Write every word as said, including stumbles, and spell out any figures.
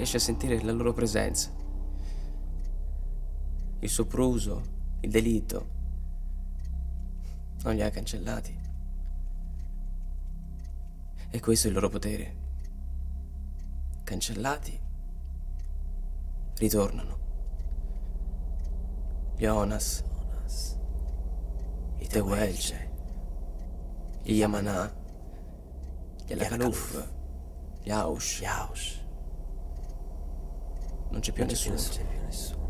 riesce a sentire la loro presenza, il sopruso, il delitto. Non li ha cancellati. E questo è il loro potere. Cancellati, ritornano. Gli Onas, i Tehuelche, gli Yamanà, gli Alakaluf, gli Aush. Non c'è più nessuno.